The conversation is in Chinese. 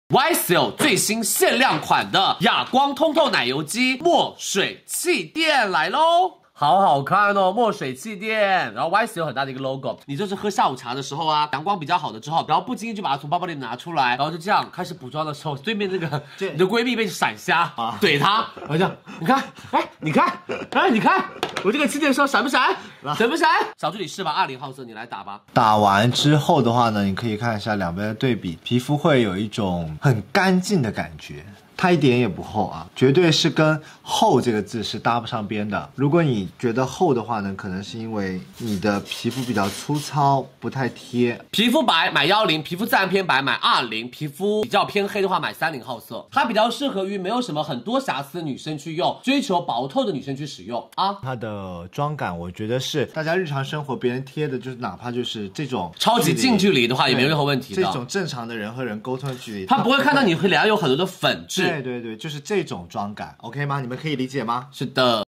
YSL 最新限量款的哑光通透奶油肌墨水气垫来喽！好好看哦，墨水气垫，然后 YSL 有很大的一个 logo， 你就是喝下午茶的时候啊，阳光比较好的之后，然后不经意就把它从包包里拿出来，然后就这样开始补妆的时候，对面那个你的闺蜜被闪瞎啊，怼她，然后这样，你看，哎，你看，哎，你看，我这个气垫霜闪不闪？闪不闪？小助理试吧，20号色你来打吧。 打完之后的话呢，你可以看一下两边的对比，皮肤会有一种很干净的感觉。它一点也不厚啊，绝对是跟厚这个字是搭不上边的。如果你觉得厚的话呢，可能是因为你的皮肤比较粗糙，不太贴。 皮肤白买10，皮肤自然偏白买20，皮肤比较偏黑的话买30号色。它比较适合于没有什么很多瑕疵的女生去用，追求薄透的女生去使用啊。 它的妆感，我觉得是大家日常生活别人贴的，就是哪怕就是这种超级近距离的话，也没有任何问题的。 这种正常的人和人沟通的距离， 他不会看到你脸上有很多的粉质。 对对对，就是这种妆感 ，OK 吗？你们可以理解吗？ 是的。